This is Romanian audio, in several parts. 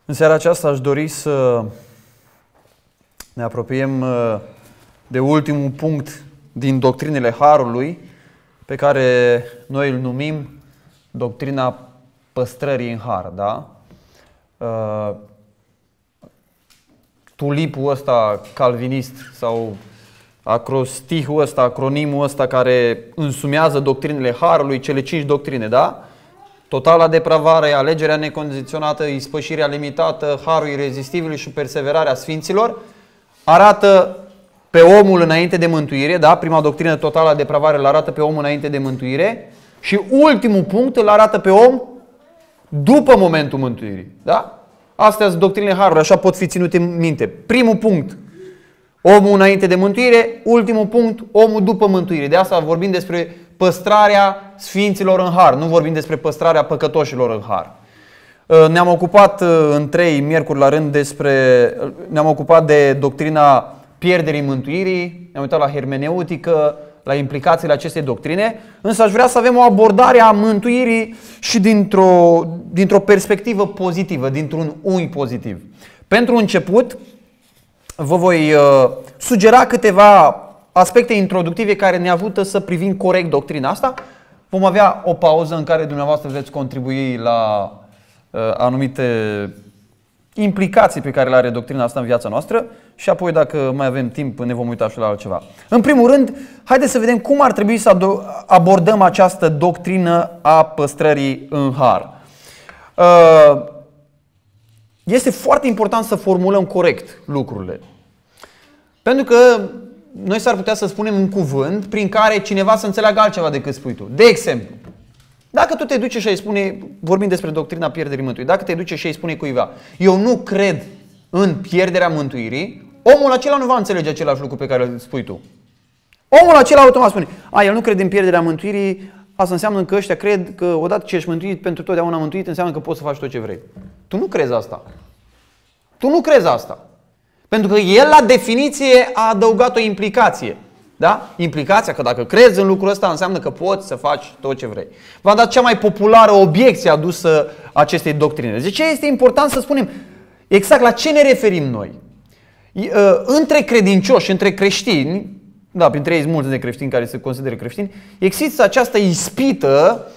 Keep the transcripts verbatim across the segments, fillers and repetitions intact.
În seara aceasta aș dori să ne apropiem de ultimul punct din doctrinele Harului, pe care noi îl numim doctrina păstrării în Har. Da? Tulipul ăsta calvinist sau acrostihul ăsta, acronimul ăsta care însumează doctrinele Harului, cele cinci doctrine, da? Totala depravare, alegerea necondiționată, ispășirea limitată, harul irezistibil și perseverarea sfinților, arată pe omul înainte de mântuire, da? Prima doctrină, totala depravare, îl arată pe omul înainte de mântuire și ultimul punct îl arată pe om după momentul mântuirii, da? Astea sunt doctrinele Harului, așa pot fi ținute în minte. Primul punct, omul înainte de mântuire, ultimul punct, omul după mântuire. De asta vorbim despre păstrarea sfinților în Har, nu vorbim despre păstrarea păcătoșilor în Har. Ne-am ocupat în trei miercuri la rând despre, ne-am ocupat de doctrina pierderii mântuirii, ne-am uitat la hermeneutică, la implicațiile acestei doctrine, însă aș vrea să avem o abordare a mântuirii și dintr-o, dintr-o perspectivă pozitivă, dintr-un unghi pozitiv. Pentru început, vă voi uh, sugera câteva aspecte introductive care ne ajută să privim corect doctrina asta. Vom avea o pauză în care dumneavoastră veți contribui la uh, anumite implicații pe care le are doctrina asta în viața noastră și apoi, dacă mai avem timp, ne vom uita și la altceva. În primul rând, haideți să vedem cum ar trebui să abordăm această doctrină a păstrării în Har. Uh, este foarte important să formulăm corect lucrurile. Pentru că noi s-ar putea să spunem un cuvânt prin care cineva să înțeleagă altceva decât spui tu. De exemplu, dacă tu te duci și îi spune, vorbim despre doctrina pierderii mântuirii, dacă te duci și îi spune cuiva, eu nu cred în pierderea mântuirii, omul acela nu va înțelege același lucru pe care îl spui tu. Omul acela automat spune, a, el nu crede în pierderea mântuirii, asta înseamnă că ăștia cred că odată ce ești mântuit, pentru totdeauna mântuit, înseamnă că poți să faci tot ce vrei. Tu nu crezi asta. Tu nu crezi asta. Pentru că el la definiție a adăugat o implicație. Da? Implicația că dacă crezi în lucrul ăsta înseamnă că poți să faci tot ce vrei. V-am dat cea mai populară obiecție adusă acestei doctrine. De ce este important să spunem exact la ce ne referim noi? Între credincioși, între creștini, da, printre ei sunt mulți de creștini care se consideră creștini, există această ispită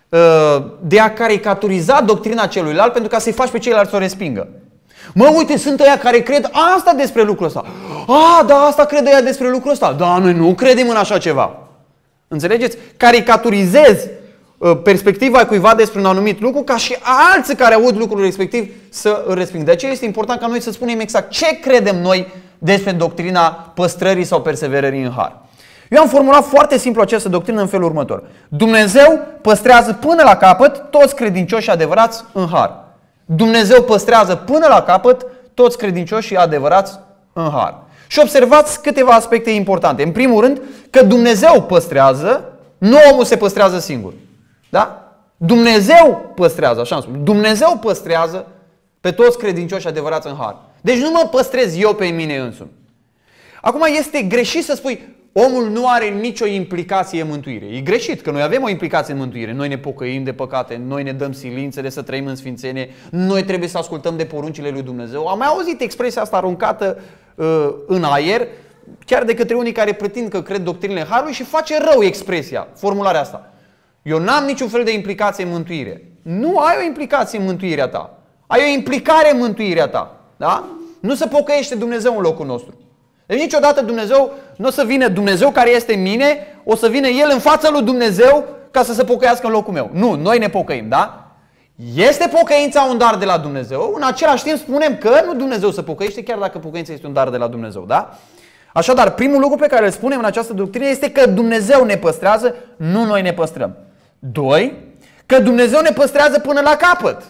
de a caricaturiza doctrina celuilalt pentru ca să-i faci pe ceilalți să o respingă. Mă, uite, sunt ăia care cred asta despre lucrul ăsta. A, da, asta cred ăia despre lucrul ăsta. Da, noi nu credem în așa ceva. Înțelegeți? Caricaturizezi perspectiva cuiva despre un anumit lucru ca și alții care aud lucrul respectiv să îl resping. De aceea este important ca noi să spunem exact ce credem noi despre doctrina păstrării sau perseverării în Har. Eu am formulat foarte simplu această doctrină în felul următor. Dumnezeu păstrează până la capăt toți credincioșii adevărați în Har. Dumnezeu păstrează până la capăt toți credincioșii adevărați în Har. Și observați câteva aspecte importante. În primul rând, că Dumnezeu păstrează, nu omul se păstrează singur. Da? Dumnezeu păstrează, așa am spus. Dumnezeu păstrează pe toți credincioșii adevărați în Har. Deci nu mă păstrez eu pe mine însumi. Acum este greșit să spui omul nu are nicio implicație în mântuire. E greșit, că noi avem o implicație în mântuire. Noi ne pocăim de păcate, noi ne dăm silințele să trăim în sfințenie, noi trebuie să ascultăm de poruncile lui Dumnezeu. Am mai auzit expresia asta aruncată uh, în aer, chiar de către unii care pretind că cred doctrinele Harului și face rău expresia, formularea asta. Eu n-am niciun fel de implicație în mântuire. Nu ai o implicație în mântuirea ta. Ai o implicare în mântuirea ta. Da? Nu se pocăiește Dumnezeu în locul nostru. Deci niciodată Dumnezeu, nu o să vină Dumnezeu care este în mine, o să vină El în fața lui Dumnezeu ca să se pocăiască în locul meu. Nu, noi ne pocăim, da? Este pocăința un dar de la Dumnezeu, în același timp spunem că nu Dumnezeu se pocăiește, chiar dacă pocăința este un dar de la Dumnezeu, da? Așadar, primul lucru pe care îl spunem în această doctrină este că Dumnezeu ne păstrează, nu noi ne păstrăm. Doi, că Dumnezeu ne păstrează până la capăt,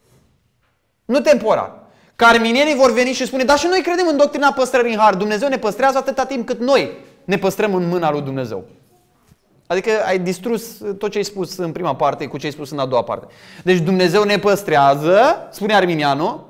nu temporar. Carminienii vor veni și spune, dar și noi credem în doctrina păstrării în Har. Dumnezeu ne păstrează atâta timp cât noi ne păstrăm în mâna lui Dumnezeu. Adică ai distrus tot ce ai spus în prima parte cu ce ai spus în a doua parte. Deci Dumnezeu ne păstrează, spune Arminianul,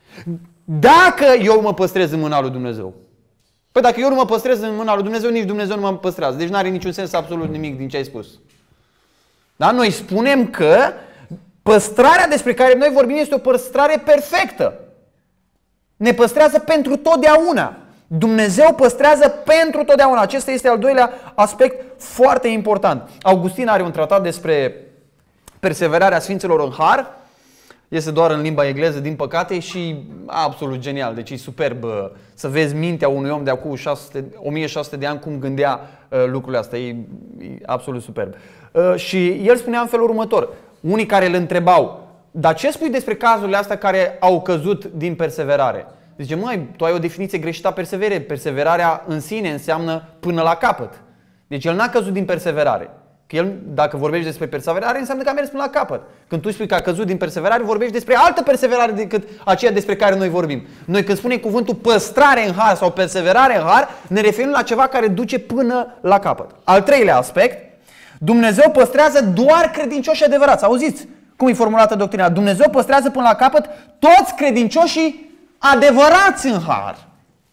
dacă eu mă păstrez în mâna lui Dumnezeu. Păi dacă eu nu mă păstrez în mâna lui Dumnezeu, nici Dumnezeu nu mă păstrează. Deci nu are niciun sens absolut nimic din ce ai spus. Da? Noi spunem că Păstrarea despre care noi vorbim este o păstrare perfectă. Ne păstrează pentru totdeauna. Dumnezeu păstrează pentru totdeauna. Acesta este al doilea aspect foarte important. Augustin are un tratat despre perseverarea Sfinților în har. Este doar în limba engleză, din păcate, și absolut genial. Deci e superb să vezi mintea unui om de acum o mie șase sute de ani cum gândea lucrurile astea. E, e absolut superb. Și el spunea în felul următor. Unii care îl întrebau, dar ce spui despre cazurile astea care au căzut din perseverare? Zice, măi, tu ai o definiție greșită a perseverării. Perseverarea în sine înseamnă până la capăt. Deci el n-a căzut din perseverare. Că el, dacă vorbești despre perseverare, înseamnă că a mers până la capăt. Când tu spui că a căzut din perseverare, vorbești despre altă perseverare decât aceea despre care noi vorbim. Noi când spunem cuvântul păstrare în har sau perseverare în har, ne referim la ceva care duce până la capăt. Al treilea aspect, Dumnezeu păstrează doar credincioși adevărați. Auziți cum e formulată doctrina? Dumnezeu păstrează până la capăt toți credincioșii adevărați în har.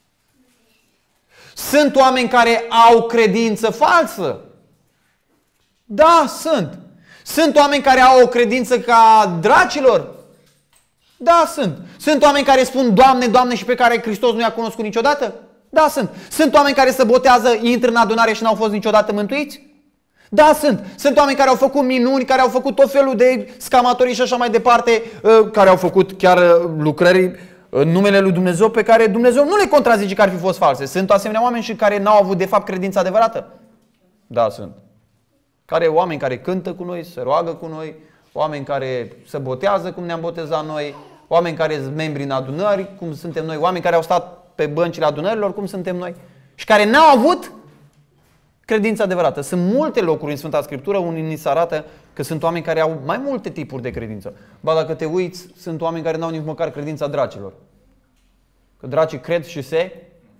Sunt oameni care au credință falsă? Da, sunt. Sunt oameni care au o credință ca dracilor? Da, sunt. Sunt oameni care spun Doamne, Doamne și pe care Hristos nu i-a cunoscut niciodată? Da, sunt. Sunt oameni care se botează, intră în adunare și n-au fost niciodată mântuiți? Da, sunt. Sunt oameni care au făcut minuni, care au făcut tot felul de scamatorii și așa mai departe, care au făcut chiar lucrări în numele lui Dumnezeu pe care Dumnezeu nu le contrazice că ar fi fost false. Sunt asemenea oameni și care n-au avut de fapt credința adevărată? Da, sunt. Care oameni care cântă cu noi, se roagă cu noi, oameni care se botează cum ne-am botezat noi, oameni care sunt membri în adunări, cum suntem noi, oameni care au stat pe băncile adunărilor, cum suntem noi, și care n-au avut credința adevărată. Sunt multe locuri în Sfânta Scriptură unde ni se arată că sunt oameni care au mai multe tipuri de credință. Ba, dacă te uiți, sunt oameni care n-au nici măcar credința dracilor. Că dracii cred și se...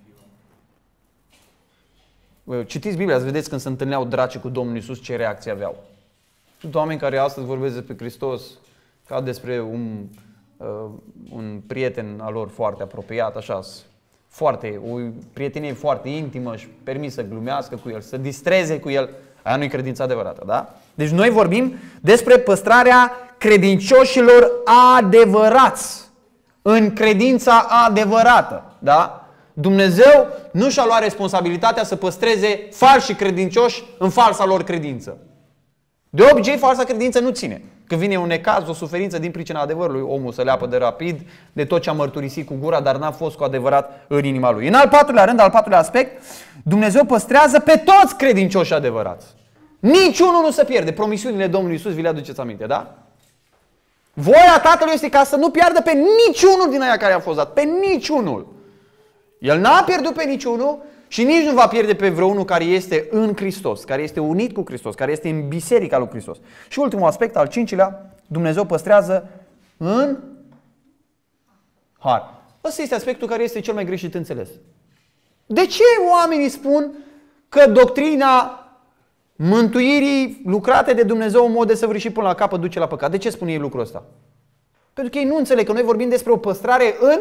Citiți Biblia, să vedeți când se întâlneau dracii cu Domnul Iisus, ce reacție aveau. Sunt oameni care astăzi vorbesc despre Hristos ca despre un, uh, un prieten al lor foarte apropiat, așa, foarte, o prietenie foarte intimă și permis să glumească cu el, să distreze cu el. Aia nu-i credința adevărată, da? Deci noi vorbim despre păstrarea credincioșilor adevărați, în credința adevărată, da? Dumnezeu nu și-a luat responsabilitatea să păstreze falși credincioși în falsa lor credință. De obicei, falsa credință nu ține. Când vine un necaz, o suferință din pricina adevărului, omul se leapă de rapid de tot ce a mărturisit cu gura, dar n-a fost cu adevărat în inima lui. În al patrulea rând, al patrulea aspect, Dumnezeu păstrează pe toți credincioșii adevărați. Niciunul nu se pierde. Promisiunile Domnului Iisus vi le aduceți aminte, da? Voia Tatălui este ca să nu piardă pe niciunul din aia care a fost dat. Pe niciunul. El n-a pierdut pe niciunul și nici nu va pierde pe vreunul care este în Hristos, care este unit cu Hristos, care este în biserica lui Hristos. Și ultimul aspect, al cincilea, Dumnezeu păstrează în har. Ăsta este aspectul care este cel mai greșit înțeles. De ce oamenii spun că doctrina mântuirii lucrate de Dumnezeu în mod desăvârșit până la capăt duce la păcat? De ce spun ei lucrul ăsta? Pentru că ei nu înțeleg că noi vorbim despre o păstrare în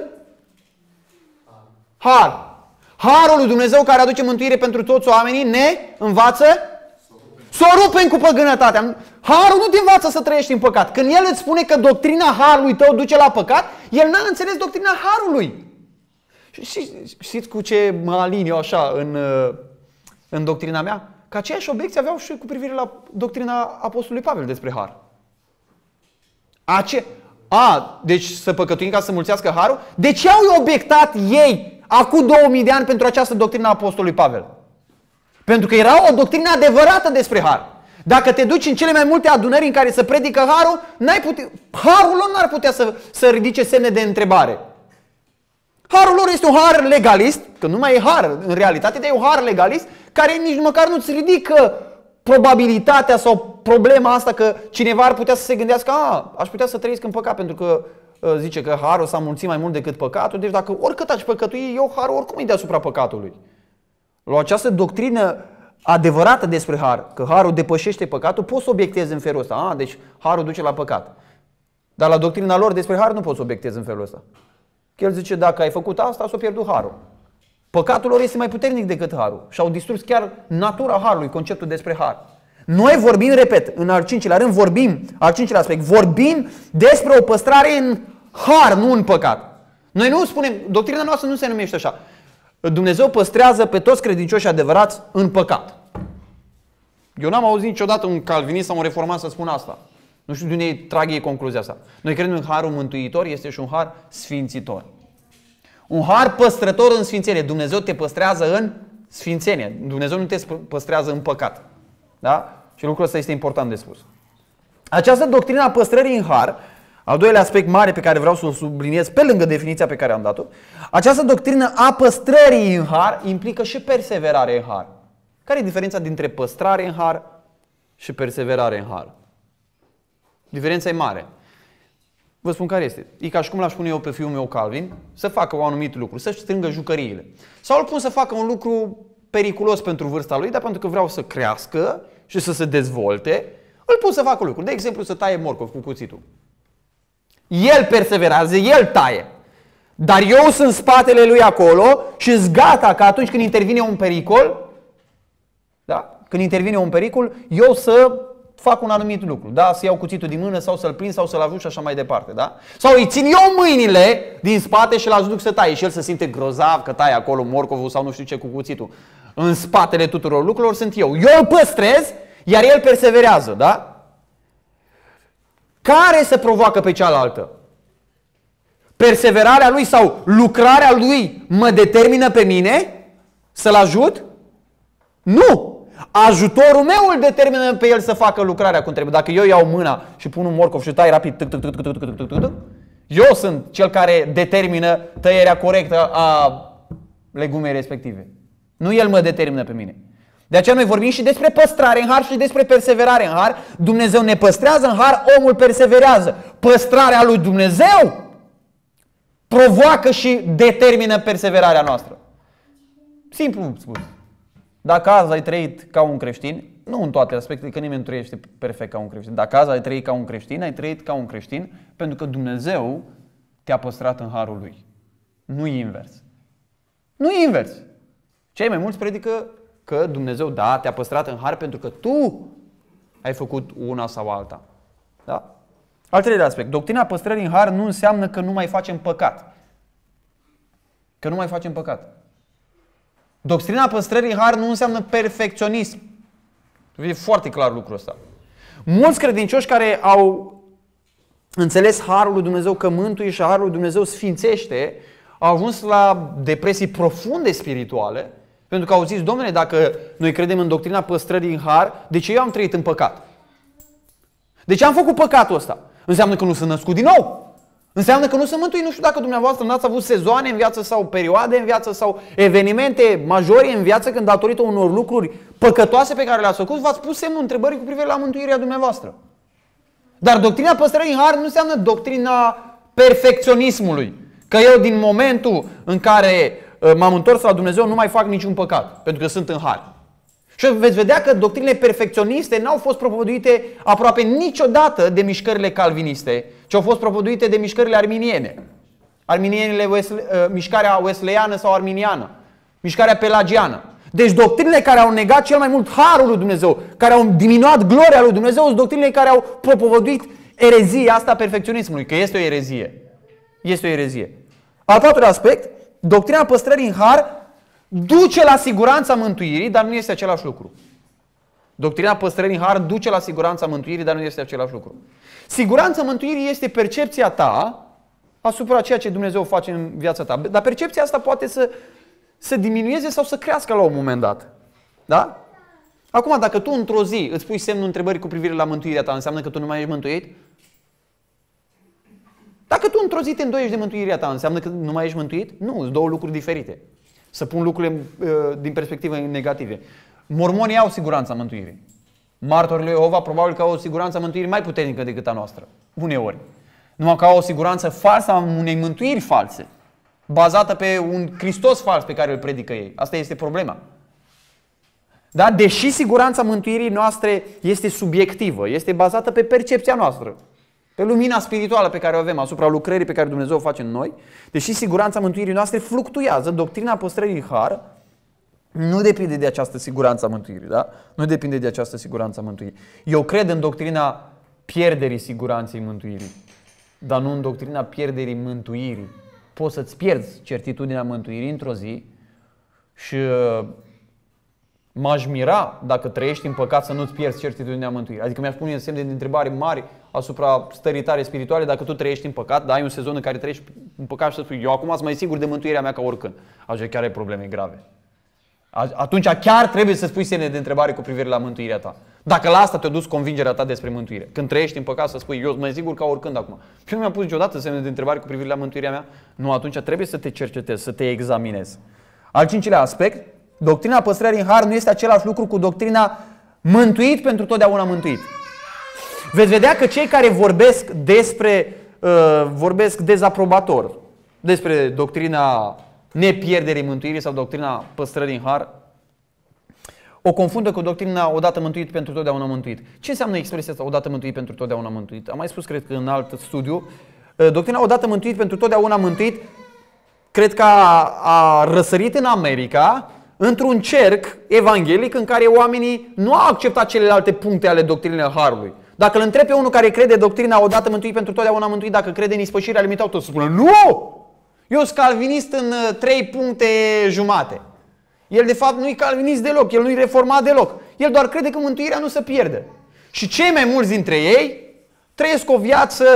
har. Harul lui Dumnezeu care aduce mântuire pentru toți oamenii ne învață să o rupem cu păgânătatea. Harul nu te învață să trăiești în păcat. Când El îți spune că doctrina harului tău duce la păcat, El n-a înțeles doctrina harului. Și știți cu ce mă alin eu așa în, în doctrina mea? Că aceeași obiecție aveau și cu privire la doctrina Apostolului Pavel despre har. Ace... A, deci să păcătuim ca să mulțească harul? De ce au obiectat ei acum două mii de ani pentru această doctrină a Apostolului Pavel? Pentru că era o doctrină adevărată despre har. Dacă te duci în cele mai multe adunări în care se predică harul, n-ai pute... harul lor n-ar putea să, să ridice semne de întrebare. Harul lor este un har legalist, că nu mai e har în realitate, dar e un har legalist care nici măcar nu-ți ridică probabilitatea sau problema asta că cineva ar putea să se gândească, a, aș putea să trăiesc în păcat pentru că zice că harul s-a mulțit mai mult decât păcatul, deci dacă oricât aș păcătui, eu harul oricum e deasupra păcatului. La această doctrină adevărată despre har, că harul depășește păcatul, poți să obiectezi în felul ăsta. A, deci harul duce la păcat. Dar la doctrina lor despre har nu poți să obiectezi în felul ăsta. Că el zice, dacă ai făcut asta, s-o pierdut harul. Păcatul lor este mai puternic decât harul și au distrus chiar natura harului, conceptul despre har. Noi vorbim, repet, în al cincilea rând, vorbim, al cincilea aspect, vorbim despre o păstrare în har, nu în păcat. Noi nu spunem, doctrina noastră nu se numește așa. Dumnezeu păstrează pe toți credincioșii adevărați în păcat. Eu n-am auzit niciodată un calvinist sau un reformat să spună asta. Nu știu de unde trag ei concluzia asta. Noi credem în harul mântuitor, este și un har sfințitor. Un har păstrător în sfințenie. Dumnezeu te păstrează în sfințenie. Dumnezeu nu te păstrează în păcat. Da? Și lucrul ăsta este important de spus. Această doctrină a păstrării în har, al doilea aspect mare pe care vreau să-l subliniez pe lângă definiția pe care am dat-o, această doctrină a păstrării în har implică și perseverare în har. Care e diferența dintre păstrare în har și perseverare în har? Diferența e mare. Vă spun care este. E ca și cum l-aș pune eu pe fiul meu Calvin să facă un anumit lucru, să-și strângă jucăriile. Sau îl pun să facă un lucru periculos pentru vârsta lui, dar pentru că vreau să crească și să se dezvolte, îl pun să facă lucruri. De exemplu, să taie morcov cu cuțitul. El perseverează, el taie. Dar eu sunt în spatele lui acolo și îs gata că atunci când intervine un pericol, da? Când intervine un pericol, eu să fac un anumit lucru, da? Să iau cuțitul din mână sau să-l prind sau să-l ajut și așa mai departe, da? Sau îi țin eu mâinile din spate și l-ajuc să taie și el se simte grozav că taie acolo morcovul sau nu știu ce cu cuțitul. În spatele tuturor lucrurilor sunt eu. Eu îl păstrez, iar el perseverează, da? Care se provoacă pe cealaltă? Perseverarea lui sau lucrarea lui mă determină pe mine să-l ajut? Nu! Ajutorul meu îl determină pe el să facă lucrarea cum trebuie. Dacă eu iau mâna și pun un morcov și tai rapid, eu sunt cel care determină tăierea corectă a legumei respective. Nu el mă determină pe mine. De aceea noi vorbim și despre păstrare în har și despre perseverare în har. Dumnezeu ne păstrează în har, omul perseverează. Păstrarea lui Dumnezeu provoacă și determină perseverarea noastră. Simplu spus. Dacă azi ai trăit ca un creștin, nu în toate aspectele, că nimeni nu trăiește perfect ca un creștin. Dacă azi ai trăit ca un creștin, ai trăit ca un creștin pentru că Dumnezeu te-a păstrat în harul lui. Nu invers. Nu invers. Cei mai mulți predică că Dumnezeu, da, te-a păstrat în har pentru că tu ai făcut una sau alta. Da? Al treilea aspect. Doctrina păstrării în har nu înseamnă că nu mai facem păcat. Că nu mai facem păcat. Doctrina păstrării în har nu înseamnă perfecționism. E foarte clar lucrul ăsta. Mulți credincioși care au înțeles harul lui Dumnezeu că mântuie și harul lui Dumnezeu sfințește, au ajuns la depresii profunde spirituale, pentru că au zis, Domnule, dacă noi credem în doctrina păstrării în har, de ce eu am trăit în păcat? De ce am făcut păcatul ăsta? Înseamnă că nu sunt născut din nou. Înseamnă că nu sunt mântuit. Nu știu dacă dumneavoastră n-ați avut sezoane în viață sau perioade în viață sau evenimente majore în viață când datorită unor lucruri păcătoase pe care le-ați făcut, v-ați pus semnul întrebării cu privire la mântuirea dumneavoastră. Dar doctrina păstrării în har nu înseamnă doctrina perfecționismului. Că eu din momentul în care m-am întors la Dumnezeu nu mai fac niciun păcat, pentru că sunt în har. Și veți vedea că doctrinele perfecționiste n-au fost propovăduite aproape niciodată de mișcările calviniste, ci au fost propovăduite de mișcările arminiene. Arminienile, mișcarea wesleyană sau arminiană, mișcarea pelagiană. Deci doctrinele care au negat cel mai mult harul lui Dumnezeu, care au diminuat gloria lui Dumnezeu, sunt doctrinele care au propovăduit erezia asta a perfecționismului, că este o erezie. Este o erezie. Al patrulea aspect, doctrina păstrării în har duce la siguranța mântuirii, dar nu este același lucru. Doctrina păstrării în har duce la siguranța mântuirii, dar nu este același lucru. Siguranța mântuirii este percepția ta asupra ceea ce Dumnezeu face în viața ta. Dar percepția asta poate să, să diminueze sau să crească la un moment dat. Da? Acum, dacă tu într-o zi îți pui semnul întrebării cu privire la mântuirea ta, înseamnă că tu nu mai ești mântuit? Dacă tu într-o zi te îndoiești de mântuirea ta, înseamnă că nu mai ești mântuit? Nu, sunt două lucruri diferite. Să pun lucrurile uh, din perspective negative. Mormonii au siguranța mântuirii. Martorii lui Jehova probabil că au o siguranță a mântuirii mai puternică decât a noastră. Uneori. Numai că au o siguranță falsă a unei mântuiri false. Bazată pe un Hristos fals pe care îl predică ei. Asta este problema. Da? Deși siguranța mântuirii noastre este subiectivă, este bazată pe percepția noastră, pe lumina spirituală pe care o avem asupra lucrării pe care Dumnezeu o face în noi, deși siguranța mântuirii noastre fluctuează, doctrina păstrării în har nu depinde de această siguranță a mântuirii, da? Nu depinde de această siguranță a mântuirii. Eu cred în doctrina pierderii siguranței mântuirii, dar nu în doctrina pierderii mântuirii. Poți să-ți pierzi certitudinea mântuirii într-o zi și m-aș mira dacă trăiești în păcat să nu-ți pierzi certitudinea mântuirii. Adică mi-aș pune semne de întrebare mari asupra stării tale spirituale dacă tu trăiești în păcat, dar ai un sezon în care trăiești în păcat și să spui eu acum sunt mai sigur de mântuirea mea ca oricând. Așa chiar ai probleme grave. Atunci chiar trebuie să spui semne de întrebare cu privire la mântuirea ta. Dacă la asta te-a dus convingerea ta despre mântuire. Când trăiești în păcat să spui eu sunt mai sigur ca oricând acum. Și nu mi-am pus niciodată semne de întrebare cu privire la mântuirea mea. Nu, atunci trebuie să te cercetezi, să te examinezi. Al cincilea aspect, doctrina păstrării în har nu este același lucru cu doctrina mântuit pentru totdeauna mântuit. Veți vedea că cei care vorbesc despre, uh, vorbesc dezaprobator despre doctrina nepierderii mântuirii sau doctrina păstrării în har, o confundă cu doctrina odată mântuit pentru totdeauna mântuit. Ce înseamnă expresia asta odată mântuit pentru totdeauna mântuit? Am mai spus, cred că în alt studiu, doctrina odată mântuit pentru totdeauna mântuit, cred că a, a răsărit în America într-un cerc evanghelic în care oamenii nu au acceptat celelalte puncte ale doctrinei harului. Dacă îl întrebi pe unul care crede doctrina odată mântuit pentru totdeauna mântuit, dacă crede în ispășirea limitată, tot să spună nu! Eu sunt calvinist în trei puncte jumate. El de fapt nu e calvinist deloc, el nu e reformat deloc. El doar crede că mântuirea nu se pierde. Și cei mai mulți dintre ei trăiesc o viață,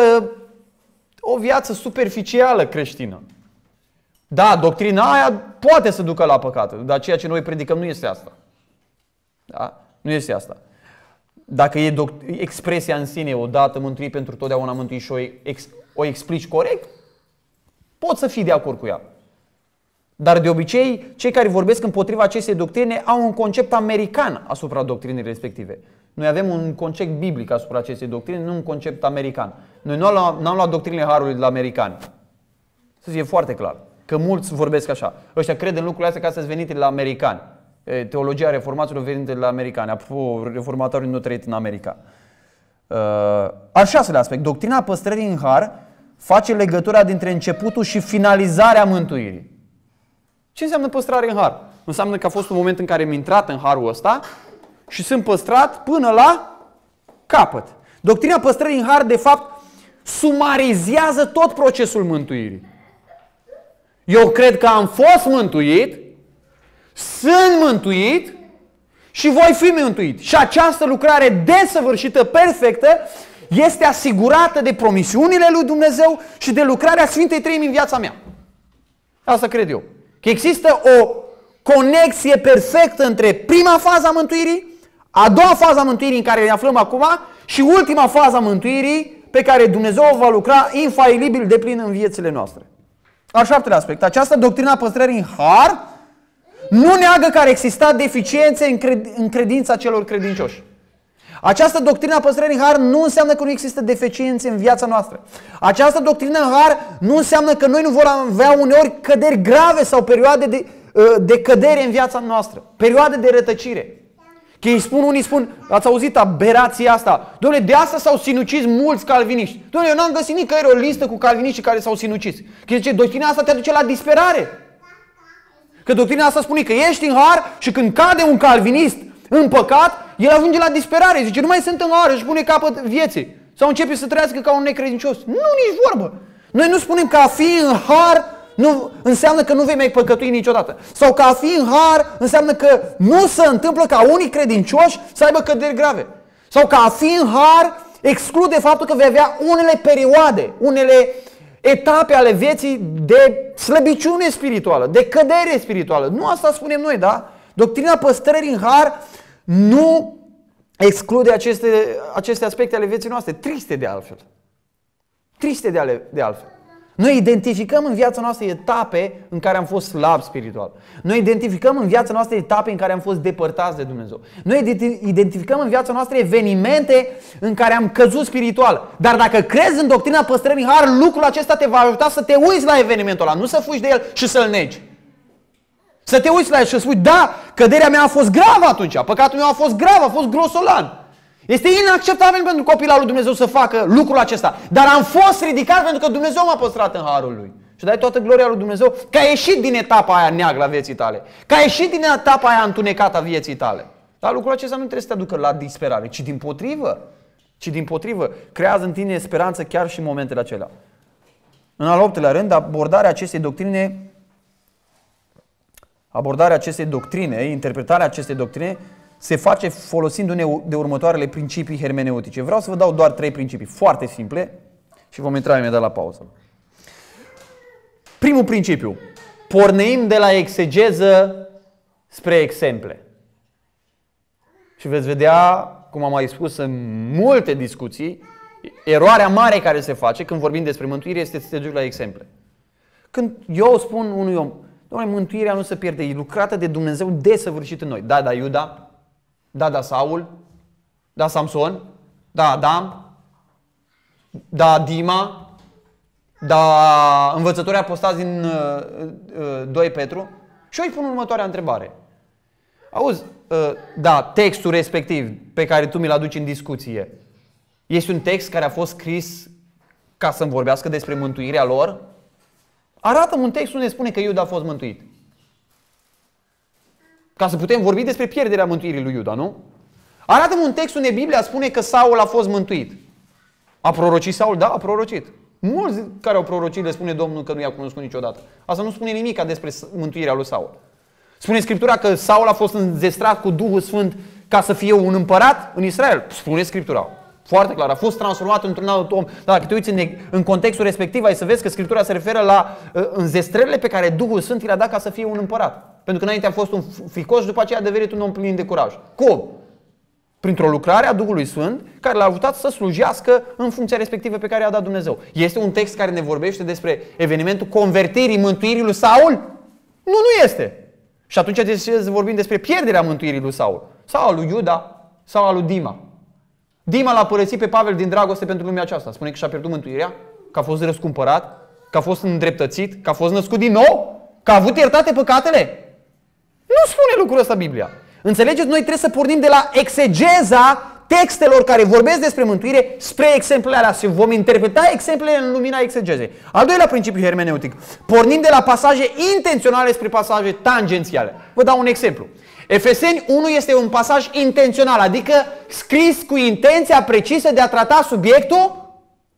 o viață superficială creștină. Da, doctrina aia poate să ducă la păcat, dar ceea ce noi predicăm nu este asta. Da? Nu este asta. Dacă e expresia în sine, odată mântuit pentru totdeauna mântuit și o, ex o explici corect, poți să fii de acord cu ea. Dar de obicei, cei care vorbesc împotriva acestei doctrine au un concept american asupra doctrinei respective. Noi avem un concept biblic asupra acestei doctrine, nu un concept american. Noi nu am luat, n-am luat doctrinele harului de la americani. Să fie foarte clar. Că mulți vorbesc așa. Ăștia cred în lucrurile astea ca să-ți venite la americani. Teologia reformaților venite de la americani. Apropo, reformatorii nu trăit în America. Al șaselea aspect. Doctrina păstrării în har face legătura dintre începutul și finalizarea mântuirii. Ce înseamnă păstrare în har? Înseamnă că a fost un moment în care am intrat în harul ăsta și sunt păstrat până la capăt. Doctrina păstrării în har, de fapt, sumarizează tot procesul mântuirii. Eu cred că am fost mântuit, sunt mântuit și voi fi mântuit. Și această lucrare desăvârșită, perfectă, este asigurată de promisiunile lui Dumnezeu și de lucrarea Sfintei Treimi în viața mea. Asta cred eu. Că există o conexie perfectă între prima fază a mântuirii, a doua fază a mântuirii în care ne aflăm acum și ultima fază a mântuirii pe care Dumnezeu o va lucra infailibil de plin în viețile noastre. Al șaptelea aspect. Această doctrină a păstrării în har nu neagă că ar exista deficiențe în, cred în credința celor credincioși. Această doctrină a păstrării în har nu înseamnă că nu există deficiențe în viața noastră. Această doctrină în har nu înseamnă că noi nu vor avea uneori căderi grave sau perioade de, de cădere în viața noastră. Perioade de rătăcire. Că îi spun, unii spun, ați auzit aberația asta? Doamne, de asta s-au sinucis mulți calviniști. Doamne, eu n-am găsit nicăieri o listă cu calviniștii care s-au sinucis. Că zice, doctrina asta te aduce la disperare. Că doctrina asta spune că ești în har și când cade un calvinist în păcat, el ajunge la disperare. Zice, nu mai sunt în har, își pune capăt vieții. Sau începe să trăiască ca un necredincios. Nu, nici vorbă. Noi nu spunem că a fi în har nu înseamnă că nu vei mai păcătui niciodată. Sau că a fi în har înseamnă că nu se întâmplă ca unii credincioși să aibă căderi grave. Sau că a fi în har exclude faptul că vei avea unele perioade, unele etape ale vieții de slăbiciune spirituală, de cădere spirituală. Nu asta spunem noi, da? Doctrina păstrării în har nu exclude aceste, aceste aspecte ale vieții noastre, triste de altfel. Triste de, ale, de altfel. Noi identificăm în viața noastră etape în care am fost slabi spiritual. Noi identificăm în viața noastră etape în care am fost depărtați de Dumnezeu. Noi identificăm în viața noastră evenimente în care am căzut spiritual. Dar dacă crezi în doctrina păstrării în har, lucrul acesta te va ajuta să te uiți la evenimentul ăla, nu să fugi de el și să-l negi. Să te uiți la el și să spui, da, căderea mea a fost gravă atunci, păcatul meu a fost grav, a fost grosolan. Este inacceptabil pentru copilul lui Dumnezeu să facă lucrul acesta. Dar am fost ridicat pentru că Dumnezeu m-a păstrat în harul lui. și dai toată gloria lui Dumnezeu că ai ieșit din etapa aia neagră a vieții tale, că ai ieșit din etapa aia întunecată a vieții tale. Dar lucrul acesta nu trebuie să te aducă la disperare, ci dimpotrivă, ci dimpotrivă, creează în tine speranță chiar și în momentele acelea. În al optelea rând, abordarea acestei doctrine, abordarea acestei doctrine, interpretarea acestei doctrine se face folosindu-ne de următoarele principii hermeneutice. Vreau să vă dau doar trei principii foarte simple și vom intra imediat la pauză. Primul principiu. Pornim de la exegeză spre exemple. Și veți vedea, cum am mai spus în multe discuții, eroarea mare care se face când vorbim despre mântuire este să te duci la exemple. Când eu spun unui om, doamne, mântuirea nu se pierde, e lucrată de Dumnezeu desăvârșit în noi. Da, da, Iuda, da, da, Saul, da, Samson, da, Adam, da, Dima, da, învățătorii apostați din uh, uh, doi Petru. Și eu îi pun următoarea întrebare. Auzi, uh, da, textul respectiv pe care tu mi-l aduci în discuție, este un text care a fost scris ca să-mi vorbească despre mântuirea lor? Arată-mi un text unde spune că Iuda a fost mântuit. Ca să putem vorbi despre pierderea mântuirii lui Iuda, nu? Arată-mi un text unde Biblia spune că Saul a fost mântuit. A prorocit Saul? Da, a prorocit. Mulți care au prorocit le spune Domnul că nu i-a cunoscut niciodată. Asta nu spune nimic despre mântuirea lui Saul. Spune Scriptura că Saul a fost înzestrat cu Duhul Sfânt ca să fie un împărat în Israel. Spune Scriptura. Foarte clar. A fost transformat într-un alt om. Dar dacă te uiți în, în contextul respectiv, ai să vezi că Scriptura se referă la uh, înzestrările pe care Duhul Sfânt i le-a dat ca să fie un împărat. Pentru că înainte a fost un fricoș, după aceea a devenit un om plin de curaj. Cum? Printr-o lucrare a Duhului Sfânt care l-a ajutat să slujească în funcția respectivă pe care i-a dat Dumnezeu. Este un text care ne vorbește despre evenimentul convertirii, mântuirii lui Saul? Nu, nu este. Și atunci de ce să vorbim despre pierderea mântuirii lui Saul? Sau a lui Iuda, sau a lui Dima. Dima l-a părăsit pe Pavel din dragoste pentru lumea aceasta. Spune că și-a pierdut mântuirea, că a fost răscumpărat, că a fost îndreptățit, că a fost născut din nou, că a avut iertate păcatele. Nu spune lucrul ăsta Biblia. Înțelegeți? Noi trebuie să pornim de la exegeza textelor care vorbesc despre mântuire spre exemplele alea și vom interpreta exemplele în lumina exegezei. Al doilea principiu hermeneutic. Pornim de la pasaje intenționale spre pasaje tangențiale. Vă dau un exemplu. Efeseni unu este un pasaj intențional, adică scris cu intenția precisă de a trata subiectul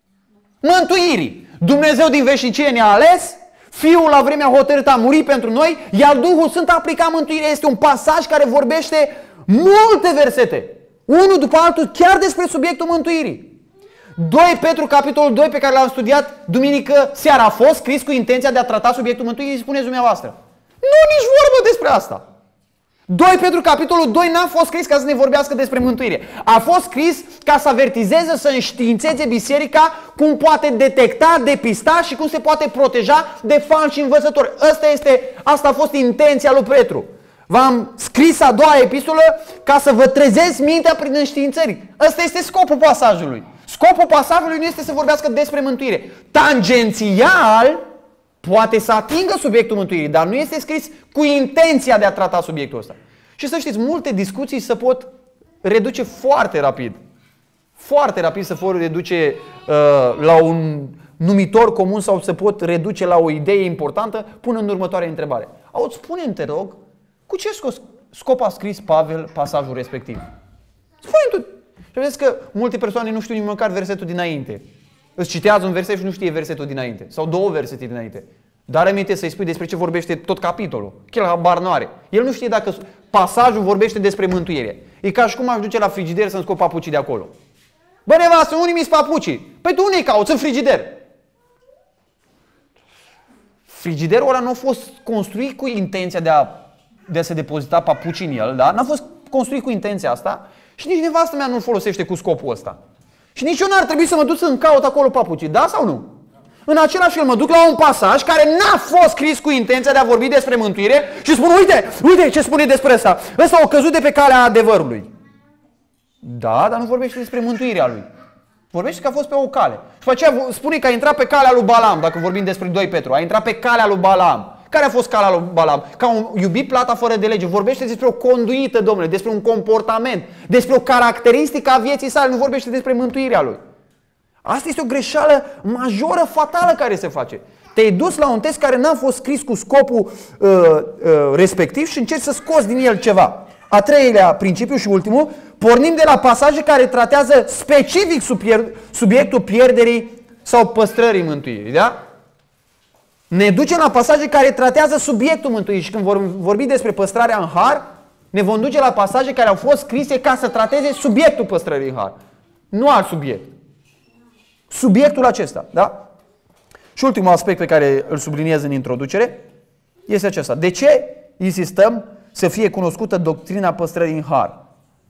mântuirii. Dumnezeu din veșnicie ne-a ales, Fiul la vremea hotărâtă a murit pentru noi, iar Duhul Sfânt a aplicat mântuirea. Este un pasaj care vorbește multe versete, unul după altul, chiar despre subiectul mântuirii. doi Petru, capitolul doi, pe care l-am studiat duminică seara, a fost scris cu intenția de a trata subiectul mântuirii, spuneți dumneavoastră. Nu, nici vorbă despre asta. doi Petru, capitolul doi, n-a fost scris ca să ne vorbească despre mântuire. A fost scris ca să avertizeze, să înștiințeze biserica cum poate detecta, depista și cum se poate proteja de falși învățători. Asta, este, asta a fost intenția lui Petru. V-am scris a doua epistolă ca să vă trezeți mintea prin înștiințări. Ăsta este scopul pasajului. Scopul pasajului nu este să vorbească despre mântuire. Tangențial poate să atingă subiectul mântuirii, dar nu este scris cu intenția de a trata subiectul ăsta. Și să știți, multe discuții se pot reduce foarte rapid. Foarte rapid se pot reduce uh, la un numitor comun sau se pot reduce la o idee importantă punând următoarea întrebare. Auzi, spune-mi, te rog, cu ce scop a scris Pavel pasajul respectiv? Spune-mi tu. Și vedeți că multe persoane nu știu nici măcar versetul dinainte. Îți citează un verset și nu știe versetul dinainte. Sau două versete dinainte. Dar aminte să-i spui despre ce vorbește tot capitolul. El habar nu are. El nu știe dacă pasajul vorbește despre mântuire. E ca și cum aș duce la frigider să-mi scot papucii de acolo. Bă, nevastă, unii mi-s papucii. Păi tu unii cauți în frigider. Frigiderul ăla nu a fost construit cu intenția de a, de a se depozita papucii în el, da? N-a fost construit cu intenția asta și nici nevastă mea nu-l folosește cu scopul ăsta. Și nici eu n-ar trebui să mă duc să-mi caut acolo papucii, da sau nu? În același fel mă duc la un pasaj care n-a fost scris cu intenția de a vorbi despre mântuire și spun, uite, uite ce spune despre asta. Ăsta a căzut de pe calea adevărului. Da, dar nu vorbește despre mântuirea lui. Vorbește că a fost pe o cale. Și după aceea spune că a intrat pe calea lui Balaam, dacă vorbim despre doi Petru. A intrat pe calea lui Balaam. Care a fost calea lui Balaam? Că a iubit plata fără de lege. Vorbește despre o conduită, domnule, despre un comportament, despre o caracteristică a vieții sale. Nu vorbește despre mântuirea lui. Asta este o greșeală majoră, fatală care se face. Te-ai dus la un text care n-a fost scris cu scopul uh, uh, respectiv și încerci să scoți din el ceva. A treilea principiu și ultimul, pornim de la pasaje care tratează specific subiectul pierderii sau păstrării mântuirii, da? Ne ducem la pasaje care tratează subiectul mântuirii și când vom vorbi despre păstrarea în har, ne vom duce la pasaje care au fost scrise ca să trateze subiectul păstrării în har. Nu alt subiect. Subiectul acesta, da? Și ultimul aspect pe care îl subliniez în introducere este acesta. De ce insistăm să fie cunoscută doctrina păstrării în har?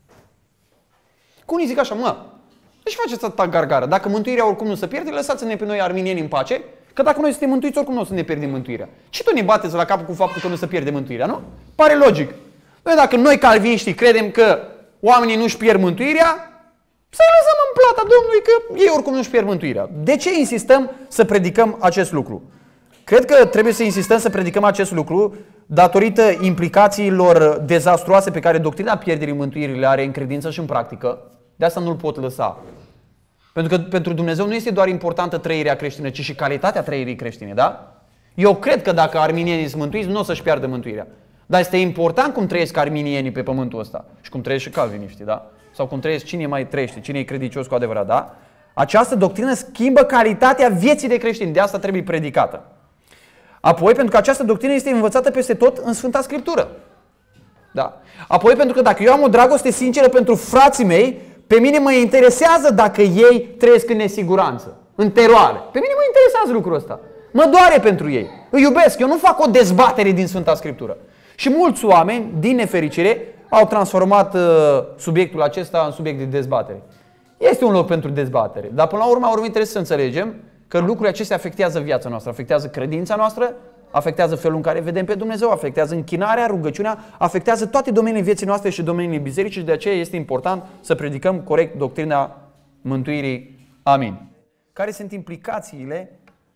Cum îi zic așa, mă, deci faceți atâta gargară. Dacă mântuirea oricum nu se pierde, lăsați-ne pe noi arminieni în pace, că dacă noi suntem mântuiți, oricum nu o să ne pierdem mântuirea. Și tu ne bateți la cap cu faptul că nu se pierde mântuirea, nu? Pare logic. Noi, dacă noi calviniștii credem că oamenii nu-și pierd mântuirea, să-i lăsăm în plata Domnului că ei oricum nu-și pierd mântuirea. De ce insistăm să predicăm acest lucru? Cred că trebuie să insistăm să predicăm acest lucru datorită implicațiilor dezastruoase pe care doctrina pierderii mântuirii le are în credință și în practică. De asta nu-l pot lăsa. Pentru că pentru Dumnezeu nu este doar importantă trăirea creștină, ci și calitatea trăirii creștine, da? Eu cred că dacă arminienii sunt mântuiți, nu o să-și piardă mântuirea. Dar este important cum trăiesc arminienii pe pământul ăsta și cum trăiesc și calviniștii, da? Sau cum trăiesc cine mai trăiește, cine e credincios cu adevărat, da? Această doctrină schimbă calitatea vieții de creștini, de asta trebuie predicată. Apoi, pentru că această doctrină este învățată peste tot în Sfânta Scriptură. Da. Apoi, pentru că dacă eu am o dragoste sinceră pentru frații mei, pe mine mă interesează dacă ei trăiesc în nesiguranță, în teroare. Pe mine mă interesează lucrul ăsta. Mă doare pentru ei. Îi iubesc. Eu nu fac o dezbatere din Sfânta Scriptură. Și mulți oameni, din nefericire, au transformat uh, subiectul acesta în subiect de dezbatere. Este un loc pentru dezbatere. Dar până la urmă, urmă trebuie să înțelegem că lucrurile acestea afectează viața noastră, afectează credința noastră, afectează felul în care vedem pe Dumnezeu, afectează închinarea, rugăciunea, afectează toate domeniile vieții noastre și domeniile bisericii și de aceea este important să predicăm corect doctrina mântuirii. Amin. Care sunt implicațiile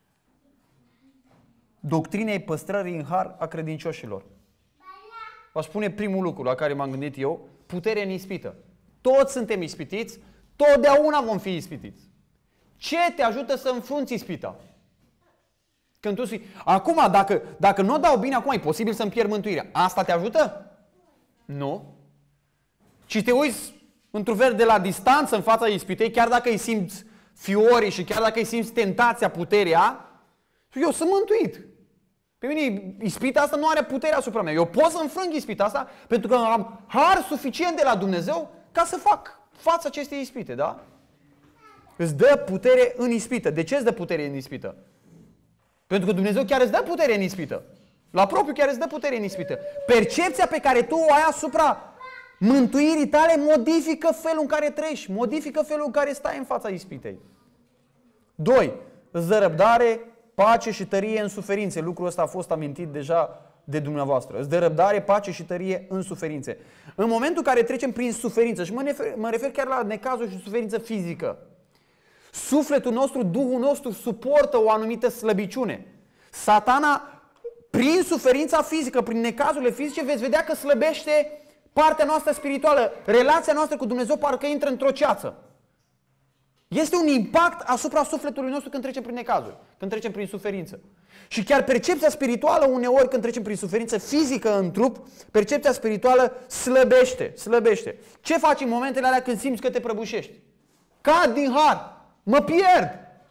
doctrinei păstrării în har a credincioșilor? Vă spune primul lucru la care m-am gândit eu, putere în ispită. Toți suntem ispitiți, totdeauna vom fi ispitiți. Ce te ajută să înfrunți ispita? Când tu spui, acum, dacă, dacă nu o dau bine, acum e posibil să-mi pierd mântuirea. Asta te ajută? Nu. Ci te uiți într-un fel de la distanță în fața ispitei, chiar dacă îi simți fiorii și chiar dacă îi simți tentația, puterea, eu sunt mântuit. Pe mine ispita asta nu are putere asupra mea. Eu pot să înfrâng ispita asta pentru că am har suficient de la Dumnezeu ca să fac față acestei ispite, da? Îți dă putere în ispită. De ce îți dă putere în ispită? Pentru că Dumnezeu chiar îți dă putere în ispită. La propriu chiar îți dă putere în ispită. Percepția pe care tu o ai asupra mântuirii tale modifică felul în care trăiești, modifică felul în care stai în fața ispitei. Doi. Îți dă răbdare, pace și tărie în suferințe. Lucrul ăsta a fost amintit deja de dumneavoastră. Îți dă răbdare, pace și tărie în suferințe. În momentul în care trecem prin suferință, și mă refer, mă refer chiar la necazuri și suferință fizică, sufletul nostru, Duhul nostru suportă o anumită slăbiciune. Satana, prin suferința fizică, prin necazurile fizice, veți vedea că slăbește partea noastră spirituală. Relația noastră cu Dumnezeu parcă intră într-o ceață. Este un impact asupra sufletului nostru când trecem prin necazuri, când trecem prin suferință. Și chiar percepția spirituală uneori când trecem prin suferință fizică în trup, percepția spirituală slăbește, slăbește. Ce faci în momentele alea când simți că te prăbușești? Cad din har. Mă pierd!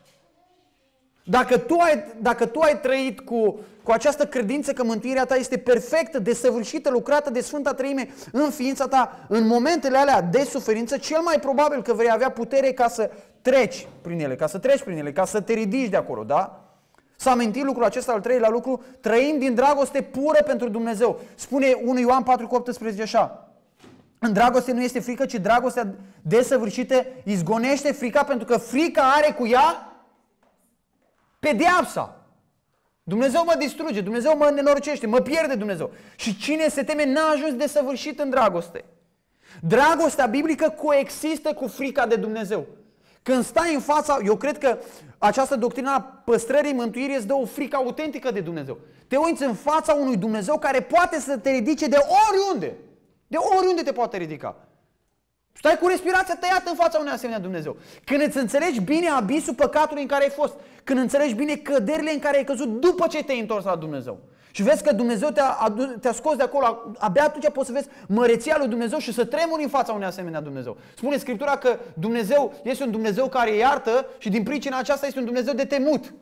Dacă tu ai, dacă tu ai trăit cu, cu această credință că mântuirea ta este perfectă, desăvârșită, lucrată de Sfânta Treime în ființa ta, în momentele alea de suferință, cel mai probabil că vei avea putere ca să treci prin ele, ca să treci prin ele, ca să te ridici de acolo, da? S-a amintit lucrul acesta, al treilea lucru, trăim din dragoste pură pentru Dumnezeu. Spune unu Ioan patru cu optsprezece așa. În dragoste nu este frică, ci dragostea desăvârșită izgonește frica, pentru că frica are cu ea pedeapsa. Dumnezeu mă distruge, Dumnezeu mă nenorocește, mă pierde Dumnezeu. Și cine se teme n-a ajuns desăvârșit în dragoste. Dragostea biblică coexistă cu frica de Dumnezeu. Când stai în fața, eu cred că această doctrină a păstrării mântuirii îți dă o frică autentică de Dumnezeu. Te uiți în fața unui Dumnezeu care poate să te ridice de oriunde. De oriunde te poate ridica. Stai cu respirația tăiată în fața unui asemenea Dumnezeu. Când îți înțelegi bine abisul păcatului în care ai fost, când înțelegi bine căderile în care ai căzut după ce te-ai întors la Dumnezeu și vezi că Dumnezeu te-a, te-a scos de acolo, abia atunci poți să vezi măreția lui Dumnezeu și să tremuri în fața unui asemenea Dumnezeu. Spune Scriptura că Dumnezeu este un Dumnezeu care iartă și din pricina aceasta este un Dumnezeu de temut.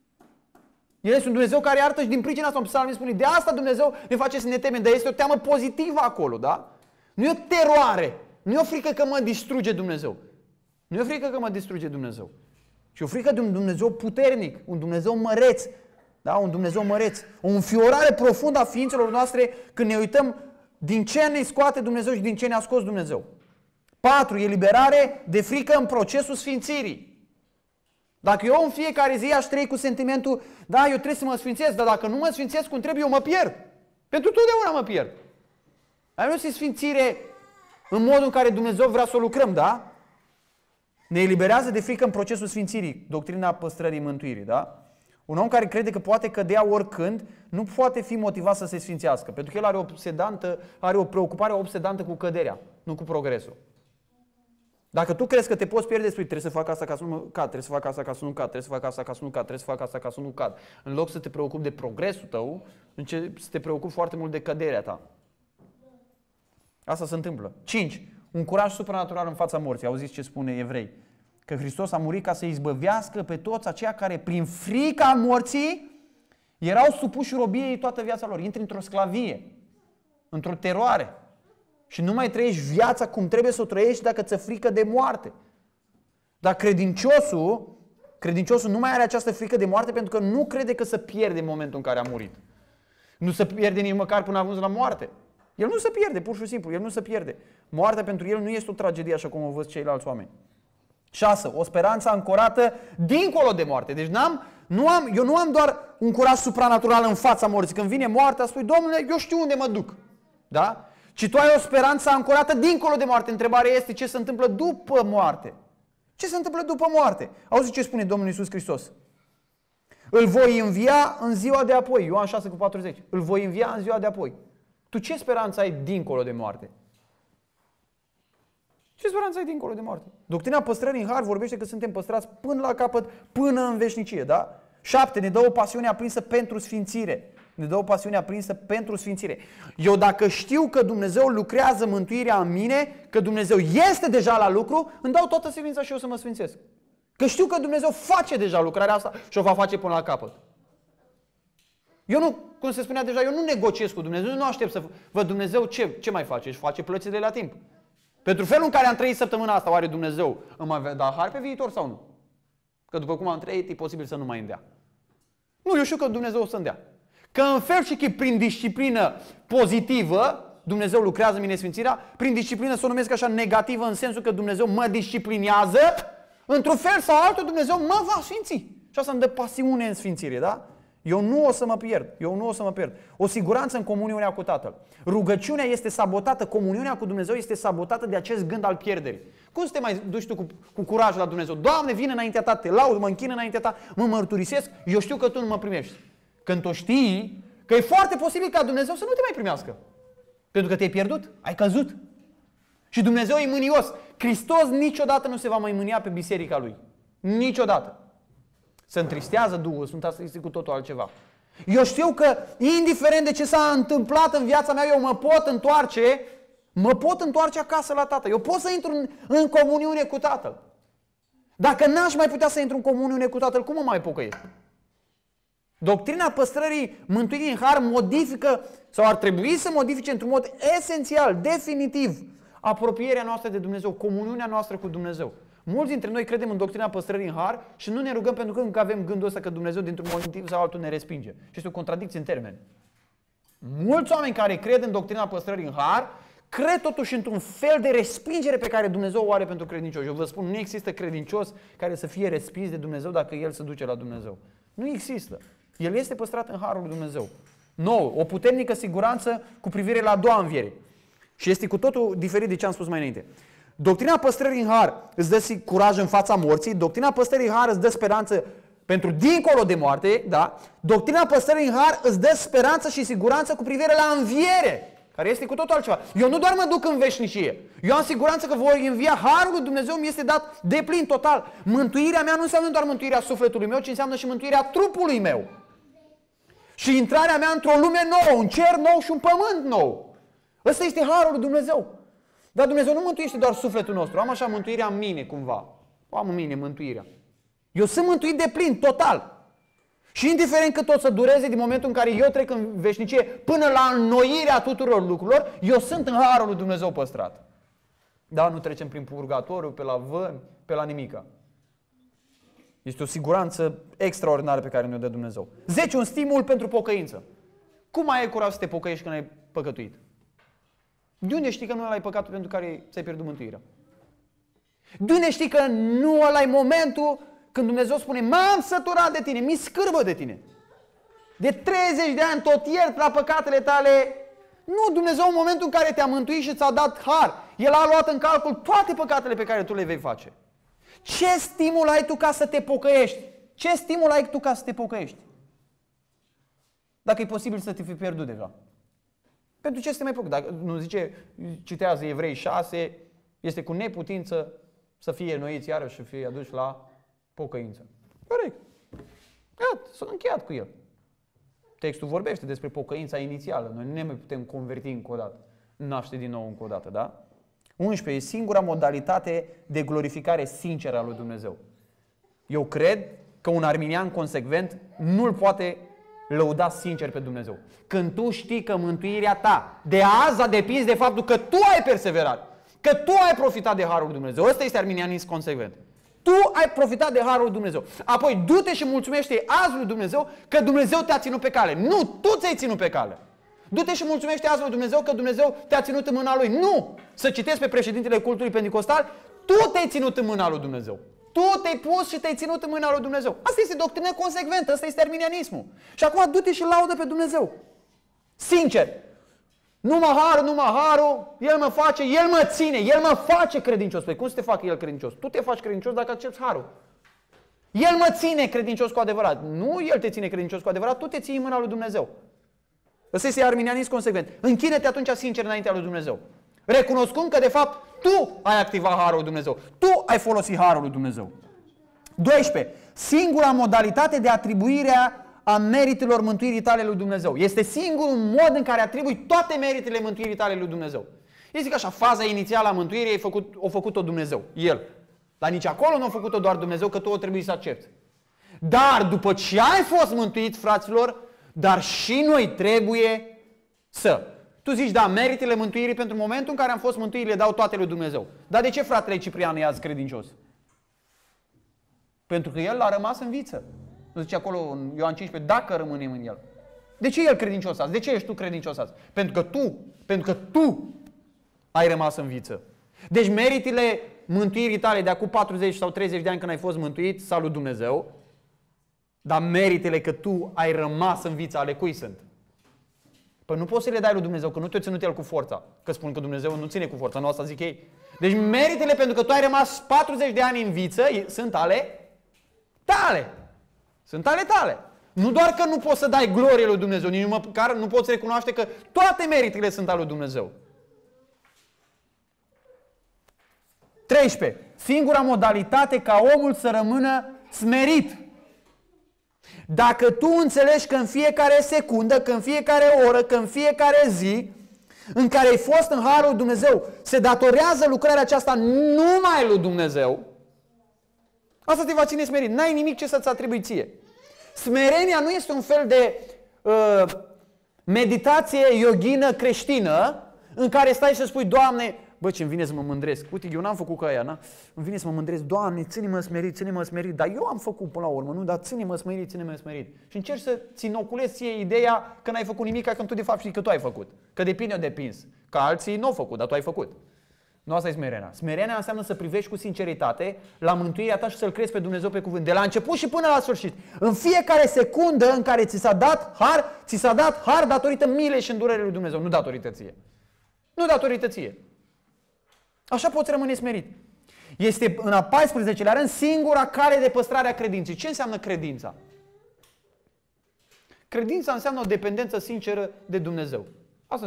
El este un Dumnezeu care iartă și din pricina asta, un psalmist spune, de asta Dumnezeu ne face să ne temem, dar este o teamă pozitivă acolo, da? Nu e o teroare, nu e o frică că mă distruge Dumnezeu. Nu e o frică că mă distruge Dumnezeu. Și o frică de un Dumnezeu puternic, un Dumnezeu măreț, da? Un Dumnezeu măreț. O înfiorare profundă a ființelor noastre când ne uităm din ce ne scoate Dumnezeu și din ce ne-a scos Dumnezeu. patru. Eliberare de frică în procesul sfințirii. Dacă eu în fiecare zi aș trăi cu sentimentul, da, eu trebuie să mă sfințesc, dar dacă nu mă sfințesc cum trebuie, eu mă pierd. Pentru totdeauna mă pierd. Ai nu sfințire în modul în care Dumnezeu vrea să o lucrăm, da? Ne eliberează de frică în procesul sfințirii, doctrina păstrării mântuirii, da? Un om care crede că poate cădea oricând, nu poate fi motivat să se sfințească, pentru că el are o obsedantă, are o preocupare obsedantă cu căderea, nu cu progresul. Dacă tu crezi că te poți pierde, spui, trebuie să fac asta ca să nu cad, trebuie să fac asta ca să nu cad, trebuie să fac asta ca să nu cad, trebuie să fac asta ca să nu cad. În loc să te preocupi de progresul tău, începi să te preocupi foarte mult de căderea ta. Asta se întâmplă. cinci. Un curaj supranatural în fața morții. Auziți ce spune Evrei? Că Hristos a murit ca să izbăvească pe toți aceia care prin frica morții erau supuși robiei toată viața lor. Intri într-o sclavie, într-o teroare. Și nu mai trăiești viața cum trebuie să o trăiești dacă ți-e frică de moarte. Dar credinciosul, credinciosul nu mai are această frică de moarte pentru că nu crede că se pierde în momentul în care a murit. Nu se pierde nici măcar până a ajuns la moarte. El nu se pierde, pur și simplu, el nu se pierde. Moartea pentru el nu este o tragedie așa cum o văd ceilalți oameni. șase. O speranță ancorată dincolo de moarte. Deci n-am, nu am, eu nu am doar un curaj supranatural în fața morții. Când vine moartea, spui, Domnule, eu știu unde mă duc. Da? Ci tu ai o speranță ancorată dincolo de moarte. Întrebarea este ce se întâmplă după moarte. Ce se întâmplă după moarte? Auzi ce spune Domnul Iisus Hristos. Îl voi învia în ziua de apoi. Ioan șase cu patruzeci. Îl voi învia în ziua de apoi. Tu ce speranță ai dincolo de moarte? Ce speranță ai dincolo de moarte? Doctrina păstrării în har vorbește că suntem păstrați până la capăt, până în veșnicie, da? șapte. Ne dă o pasiune aprinsă pentru sfințire. Ne dă o pasiune aprinsă pentru sfințire. Eu dacă știu că Dumnezeu lucrează mântuirea în mine, că Dumnezeu este deja la lucru, îmi dau toată silința și eu să mă sfințesc. Că știu că Dumnezeu face deja lucrarea asta și o va face până la capăt. Eu nu, cum se spunea deja, eu nu negociez cu Dumnezeu, nu aștept să văd Dumnezeu ce, ce mai face, își face plățile la timp. Pentru felul în care am trăit săptămâna asta, oare Dumnezeu îmi va da har pe viitor sau nu? Că după cum am trăit, e posibil să nu mai îmi dea. Nu, eu știu că Dumnezeu o să-mi dea. Că în fel și chip, prin disciplină pozitivă, Dumnezeu lucrează în mine sfințirea, prin disciplină să o numesc așa negativă în sensul că Dumnezeu mă disciplinează, într-un fel sau altul Dumnezeu mă va sfinți. Și asta îmi dă pasiune în sfințire, da? Eu nu o să mă pierd, eu nu o să mă pierd. O siguranță în comuniunea cu Tatăl. Rugăciunea este sabotată, comuniunea cu Dumnezeu este sabotată de acest gând al pierderii. Cum să te mai duci tu cu, cu curaj la Dumnezeu? Doamne, vin înaintea Ta, te laud, mă închin înaintea Ta, mă mărturisesc, eu știu că Tu nu mă primești. Când tu știi că e foarte posibil ca Dumnezeu să nu te mai primească. Pentru că te-ai pierdut, ai căzut. Și Dumnezeu e mânios. Hristos niciodată nu se va mai mânia pe biserica Lui. Niciodată. Se întristează Duhul Sfânt, asta este cu totul altceva. Eu știu că, indiferent de ce s-a întâmplat în viața mea, eu mă pot întoarce, mă pot întoarce acasă la Tatăl. Eu pot să intru în, în comuniune cu Tatăl. Dacă n-aș mai putea să intru în comuniune cu Tatăl, cum mă mai pocăiesc? Doctrina păstrării mântuirii în har modifică, sau ar trebui să modifice într-un mod esențial, definitiv, apropierea noastră de Dumnezeu, comuniunea noastră cu Dumnezeu. Mulți dintre noi credem în doctrina păstrării în har și nu ne rugăm pentru că încă avem gândul ăsta că Dumnezeu dintr-un motiv sau altul ne respinge. Și este o contradicție în termeni. Mulți oameni care cred în doctrina păstrării în har cred totuși într-un fel de respingere pe care Dumnezeu o are pentru credincioși. Eu vă spun, nu există credincios care să fie respins de Dumnezeu dacă el se duce la Dumnezeu. Nu există. El este păstrat în harul lui Dumnezeu. nouă. O puternică siguranță cu privire la a doua înviere. Și este cu totul diferit de ce am spus mai înainte. Doctrina păstrării în har îți dă curaj în fața morții. Doctrina păstrării în har îți dă speranță pentru dincolo de moarte. Da? Doctrina păstrării în har îți dă speranță și siguranță cu privire la înviere. care este cu totul altceva. Eu nu doar mă duc în veșnicie. Eu am siguranță că voi învia, harul lui Dumnezeu mi este dat de plin, total. Mântuirea mea nu înseamnă doar mântuirea sufletului meu, ci înseamnă și mântuirea trupului meu. Și intrarea mea într-o lume nouă, un cer nou și un pământ nou. Ăsta este harul lui Dumnezeu. Dar Dumnezeu nu mântuiește doar sufletul nostru. Am așa mântuirea în mine cumva. Am în mine mântuirea. Eu sunt mântuit de plin, total. Și indiferent cât o să dureze din momentul în care eu trec în veșnicie până la înnoirea tuturor lucrurilor, eu sunt în harul lui Dumnezeu păstrat. Da, nu trecem prin purgatoriu, pe la vămi, pe la nimica. Este o siguranță extraordinară pe care ne-o dă Dumnezeu. zece. Un stimul pentru pocăință. Cum ai curaj să te pocăiești când ai păcătuit? De unde știi că nu ăla-i păcatul pentru care ți-ai pierdut mântuirea? De unde știi că nu ăla-i momentul când Dumnezeu spune, m-am săturat de tine, mi scârbă de tine. De treizeci de ani tot iert la păcatele tale. Nu, Dumnezeu în momentul în care te-a mântuit și ți-a dat har, El a luat în calcul toate păcatele pe care tu le vei face. Ce stimul ai tu ca să te pocăiești? Ce stimul ai tu ca să te pocăiești? Dacă e posibil să te fi pierdut deja. Pentru ce să te mai pocăiești? Dacă nu zice, citează Evrei șase, este cu neputință să fie noiți iarăși și fie aduși la pocăință. Corect. Iată, s-a încheiat cu el. Textul vorbește despre pocăința inițială. Noi nu ne mai putem converti încă o dată. Naște din nou încă o dată, da? unsprezece. E singura modalitate de glorificare sinceră a lui Dumnezeu. Eu cred că un arminian consecvent nu-l poate lăuda sincer pe Dumnezeu. Când tu știi că mântuirea ta de azi a depins de faptul că tu ai perseverat, că tu ai profitat de harul lui Dumnezeu. Ăsta este arminianism consecvent. Tu ai profitat de harul lui Dumnezeu. Apoi du-te și mulțumește azi lui Dumnezeu că Dumnezeu te-a ținut pe cale. Nu, tu ți-ai ținut pe cale. Du-te și mulțumește azi lui Dumnezeu că Dumnezeu te-a ținut în mâna Lui. Nu! Să citesc pe președintele cultului pentecostal, tu te-ai ținut în mâna lui Dumnezeu. Tu te-ai pus și te-ai ținut în mâna lui Dumnezeu. Asta este doctrină consecventă, asta este arminianismul. Și acum du-te și laudă pe Dumnezeu. Sincer. Numai harul, numai harul, El mă face, El mă ține, El mă face credincios. Păi cum să te facă El credincios? Tu te faci credincios dacă accepți harul. El mă ține credincios cu adevărat. Nu El te ține credincios cu adevărat, tu te ții în mâna lui Dumnezeu. Ăsta este arminianism consecvent. Închine-te atunci sincer înaintea lui Dumnezeu. Recunoscând că de fapt tu ai activat harul lui Dumnezeu. Tu ai folosit harul lui Dumnezeu. doisprezece. Singura modalitate de atribuire a meritelor mântuirii tale lui Dumnezeu. Este singurul mod în care atribui toate meritele mântuirii tale lui Dumnezeu. Eu zic așa, faza inițială a mântuirii a făcut, o făcut-o Dumnezeu, El. Dar nici acolo nu a făcut-o doar Dumnezeu, că tu o trebuie să accepti. Dar după ce ai fost mântuit, fraților, dar și noi trebuie să. Tu zici, da, meritele mântuirii pentru momentul în care am fost mântuit le dau toate lui Dumnezeu. Dar de ce fratele Ciprian e azi credincios? Pentru că el a rămas în viță. Nu zice acolo în Ioan cincisprezece, dacă rămânem în el. De ce e el credincios azi? De ce ești tu credincios azi? Pentru că tu, pentru că tu ai rămas în viță. Deci meritele mântuirii tale de acum patruzeci sau treizeci de ani când ai fost mântuit, salut Dumnezeu, dar meritele că tu ai rămas în viță, ale cui sunt? Păi nu poți să le dai lui Dumnezeu, că nu te-a ținut El cu forța. Că spun că Dumnezeu nu ține cu forța, nu asta zic ei. Deci meritele pentru că tu ai rămas patruzeci de ani în viță sunt ale tale. Sunt ale tale. Nu doar că nu poți să dai glorie lui Dumnezeu, nici măcar nu poți recunoaște că toate meritele sunt ale lui Dumnezeu. treisprezece. Singura modalitate ca omul să rămână smerit. Dacă tu înțelegi că în fiecare secundă, că în fiecare oră, că în fiecare zi în care ai fost în harul lui Dumnezeu se datorează lucrarea aceasta numai lui Dumnezeu, asta te va ține smerit. N-ai nimic ce să-ți atribui ție. Smerenia nu este un fel de uh, meditație yoghină creștină în care stai și spui, Doamne, bă, ce-mi vine să mă mândresc. Uite, eu n-am făcut ca aia, na? Îmi vine să mă mândresc, Doamne, ține-mă smerit, ține-mă smerit. Dar eu am făcut până la urmă, nu? Dar ține-mă smerit, ține-mă smerit. Și încerci să-ți inoculezi ție ideea că n-ai făcut nimic, când tu de fapt știi că tu ai făcut. Că depinde de depins. Că alții nu au făcut, dar tu ai făcut. Nu asta e smerenia. Smerenia înseamnă să privești cu sinceritate la mântuirea ta și să-L crezi pe Dumnezeu pe cuvânt. De la început și până la sfârșit. În fiecare secundă în care ți s-a dat har, ți s-a dat har datorită milei și îndurării lui Dumnezeu. Nu datorită ție. Nu datorită ție. Așa poți rămâne smerit. Este în a paisprezecelea rând singura cale de păstrare a credinței. Ce înseamnă credința? Credința înseamnă o dependență sinceră de Dumnezeu. Asta înseamnă.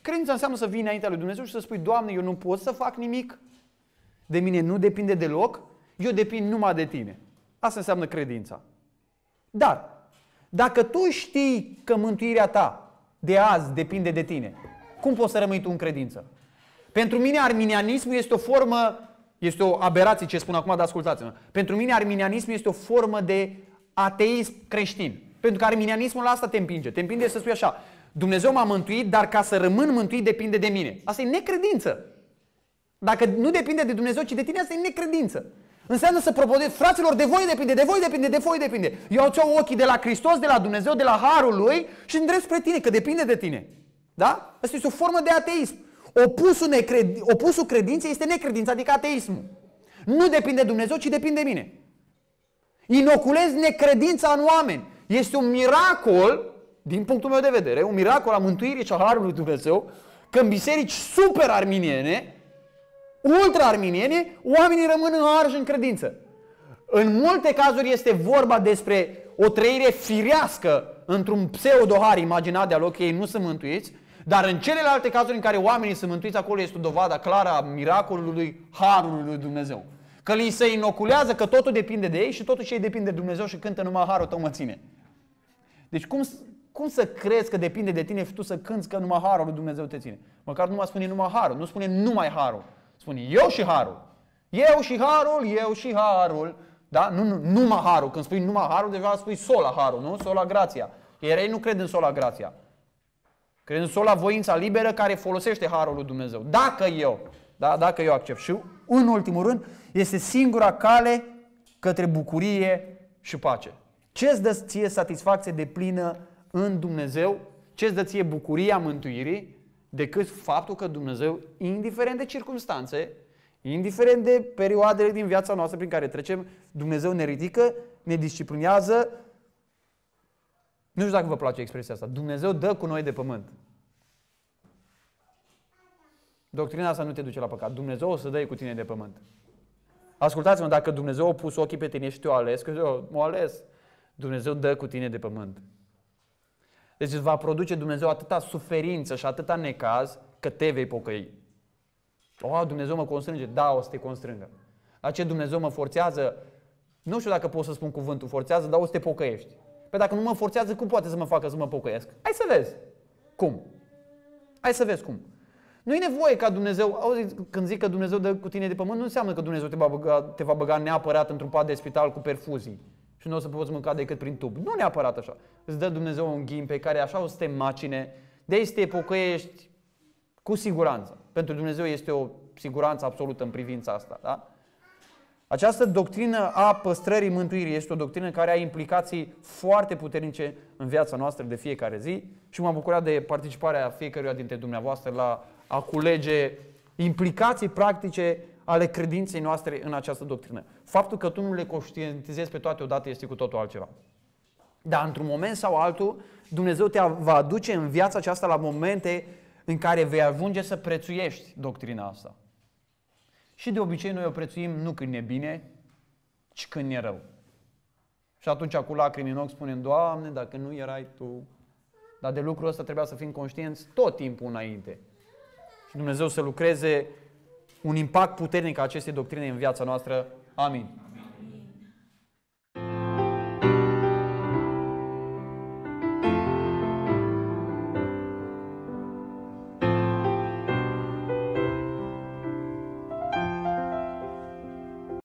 Credința înseamnă să vii înaintea lui Dumnezeu și să spui, Doamne, eu nu pot să fac nimic, de mine nu depinde deloc, eu depind numai de Tine. Asta înseamnă credința. Dar, dacă tu știi că mântuirea ta de azi depinde de tine, cum poți să rămâi tu în credință? Pentru mine arminianismul este o formă, este o aberație ce spun acum, dar ascultați-mă. Pentru mine arminianismul este o formă de ateism creștin. Pentru că arminianismul la asta te împinge. Te împinge să spui așa, Dumnezeu m-a mântuit, dar ca să rămân mântuit depinde de mine. Asta e necredință. Dacă nu depinde de Dumnezeu, ci de tine, asta e necredință. Înseamnă să propovăduiesc, fraților, de voi depinde, de voi depinde, de voi depinde. Eu îți iau ochii de la Hristos, de la Dumnezeu, de la harul Lui și îndrept spre tine, că depinde de tine. Da? Asta este o formă de ateism. Opusul, necred... Opusul credinței este necredința, adică ateismul. Nu depinde de Dumnezeu, ci depinde de mine. Inoculez necredința în oameni. Este un miracol, din punctul meu de vedere, un miracol a mântuirii și a harului lui Dumnezeu, că în biserici super arminiene, ultra-arminiene, oamenii rămân în har și în credință. În multe cazuri este vorba despre o trăire firească într-un pseudo-har imaginat de-a lor, că ei nu sunt mântuiți, dar în celelalte cazuri în care oamenii sunt mântuiți, acolo este o dovadă clară a miracolului harului lui Dumnezeu. Că li se inoculează că totul depinde de ei și totuși ei depind de Dumnezeu și cântă numai harul tău mă ține. Deci cum, cum să crezi că depinde de tine și tu să cânți că numai harul lui Dumnezeu te ține? Măcar nu mai spune numai harul, nu spune numai harul. Spune eu și harul. Eu și harul, eu și harul. Da? Nu, nu, numai harul. Când spui numai harul, deja spui sola harul, nu? Sola grația. Iar ei nu cred în sola grația. Cred în sola voința liberă care folosește harul lui Dumnezeu. Dacă eu, da? Dacă eu accept. Și în ultimul rând, este singura cale către bucurie și pace. Ce-ți dă ție satisfacție de plină în Dumnezeu? Ce-ți dă ție bucuria mântuirii? Decât faptul că Dumnezeu, indiferent de circumstanțe, indiferent de perioadele din viața noastră prin care trecem, Dumnezeu ne ridică, ne disciplinează. Nu știu dacă vă place expresia asta. Dumnezeu dă cu noi de pământ. Doctrina asta nu te duce la păcat. Dumnezeu o să dă cu tine de pământ. Ascultați-mă, dacă Dumnezeu a pus ochii pe tine și te-a ales, că eu m-a ales, Dumnezeu dă cu tine de pământ. Deci îți va produce Dumnezeu atâta suferință și atâta necaz că te vei pocăi. O, Dumnezeu mă constrânge? Da, o să te constrângă. La ce Dumnezeu mă forțează? Nu știu dacă pot să spun cuvântul forțează, dar o să te pocăiești. Păi dacă nu mă forțează, cum poate să mă facă să mă pocăiesc? Hai să vezi. Cum? Hai să vezi cum. Nu e nevoie ca Dumnezeu, auzi, când zic că Dumnezeu dă cu tine de pământ, nu înseamnă că Dumnezeu te va băga, te va băga neapărat într-un pat de spital cu perfuzii și nu o să poți mânca decât prin tub. Nu neapărat așa. Îți dă Dumnezeu un ghim pe care așa o să te macine, de aici să te pocăiești cu siguranță. Pentru Dumnezeu este o siguranță absolută în privința asta. Da? Această doctrină a păstrării mântuirii este o doctrină care are implicații foarte puternice în viața noastră de fiecare zi și m-am bucurat de participarea fiecăruia dintre dumneavoastră la a culege implicații practice ale credinței noastre în această doctrină. Faptul că tu nu le conștientizezi pe toate odată este cu totul altceva. Dar într-un moment sau altul, Dumnezeu te va aduce în viața aceasta la momente în care vei ajunge să prețuiești doctrina asta. Și de obicei noi o prețuim nu când e bine, ci când e rău. Și atunci cu lacrimi în ochi spunem, Doamne, dacă nu erai Tu. Dar de lucrul ăsta trebuia să fim conștienți tot timpul înainte. Și Dumnezeu să lucreze un impact puternic a acestei doctrine în viața noastră. Amin.